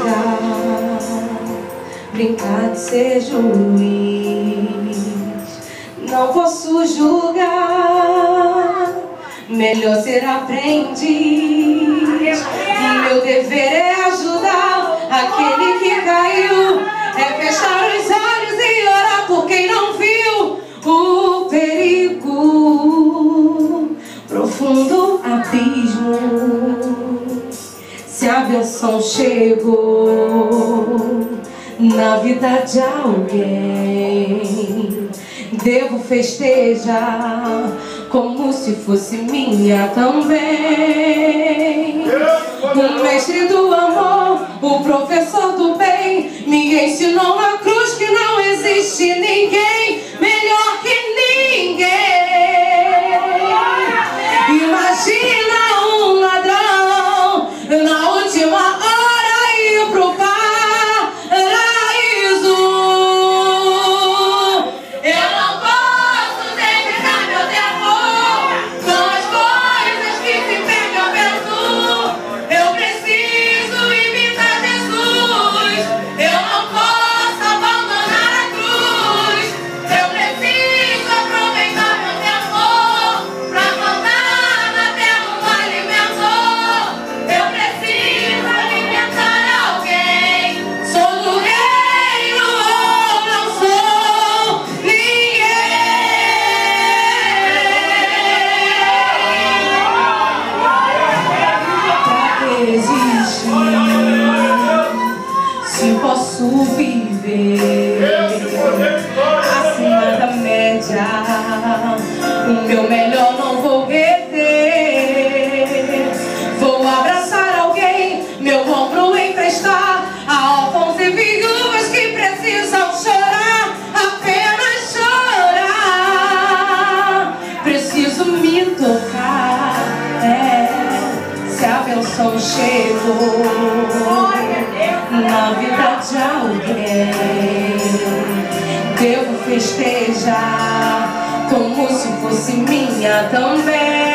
brincar de ser juiz. Não posso julgar, melhor ser aprendiz. Meu dever é ajudar aquele que caiu, é fechar os olhos e orar por quem não viu o perigo, profundo abismo. Se a bênção chegou na vida de alguém, devo festejar como se fosse minha também. O mestre do amor, o professor do bem, me ensinou na cruz que não existe ninguém melhor que ninguém. Imagina um ladrão na última hora ir pro paraíso. Eu não posso dedicar meu tempo com as coisas que se perdem ao vento. Eu preciso imitar Jesus. Eu não posso abandonar a cruz. Eu preciso aproveitar meu tempo pra plantar na terra um alimento. Eu preciso alimentar alguém. Sou do reino ou não sou ninguém? Pra que existir se posso viver acima da média? O meu melhor não vou reter. Vou abraçar alguém, meu ombro emprestar a órfãos e viúvas que precisam chorar, apenas chorar. Preciso me tocar, se a bênção chegou na vida de alguém, devo festejar como se fosse minha também.